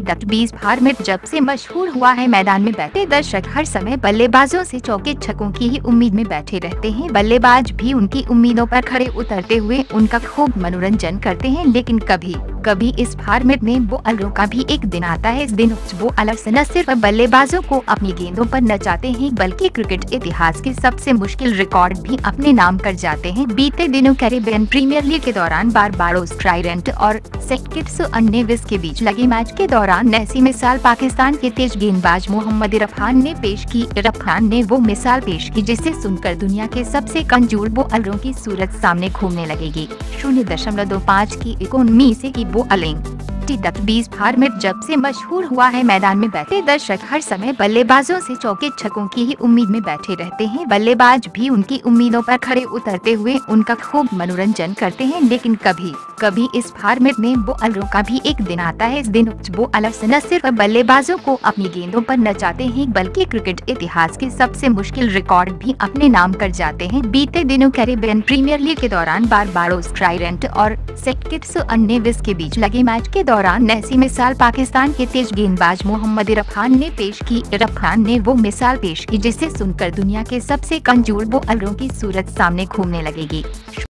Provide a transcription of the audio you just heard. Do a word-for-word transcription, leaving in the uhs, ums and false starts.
बीस फॉर्मेट जब से मशहूर हुआ है, मैदान में बैठे दर्शक हर समय बल्लेबाजों से चौके छक्कों की ही उम्मीद में बैठे रहते हैं। बल्लेबाज भी उनकी उम्मीदों पर खड़े उतरते हुए उनका खूब मनोरंजन करते हैं, लेकिन कभी कभी इस फॉर्मेट में बॉलरों का भी एक दिन आता है। इस दिन बॉलर न सिर्फ बल्लेबाजों को अपनी गेंदों पर नचाते हैं, बल्कि क्रिकेट इतिहास के सबसे मुश्किल रिकॉर्ड भी अपने नाम कर जाते हैं। बीते दिनों कैरिबियन प्रीमियर लीग के दौरान बारबाडोस ट्राइडेंट और सेंट और नेविस के बीच लगे मैच के दौरान ऐसी मिसाल पाकिस्तान के तेज गेंदबाज मोहम्मद इरफान ने पेश की। इरफान ने वो मिसाल पेश की जिसे सुनकर दुनिया के सबसे कमजोर बॉलरों की सूरत सामने घूमने लगेगी। शून्य दशमलव दो पाँच की इकोनॉमी से की बॉलिंग टी बीस फॉर्मेट जब से मशहूर हुआ है, मैदान में बैठे दर्शक हर समय बल्लेबाजों से चौके छक्कों की ही उम्मीद में बैठे रहते हैं। बल्लेबाज भी उनकी उम्मीदों पर खड़े उतरते हुए उनका खूब मनोरंजन करते हैं, लेकिन कभी कभी इस फॉर्मेट में बॉलरों का भी एक दिन आता है। इस दिन बॉलर न सिर्फ बल्लेबाजों को अपनी गेंदों पर नचाते हैं, बल्कि क्रिकेट इतिहास के सबसे मुश्किल रिकॉर्ड भी अपने नाम कर जाते हैं। बीते दिनों कैरिबियन प्रीमियर लीग के दौरान बारबाडोस ट्राइडेंट और सेंट और नेविस के बीच लगे मैच के दौरान ऐसी मिसाल पाकिस्तान के तेज गेंदबाज मोहम्मद इरफान ने पेश की। इरफान ने वो मिसाल पेश की जिसे सुनकर दुनिया के सबसे कमजोर बॉलरों की सूरत सामने घूमने लगेगी।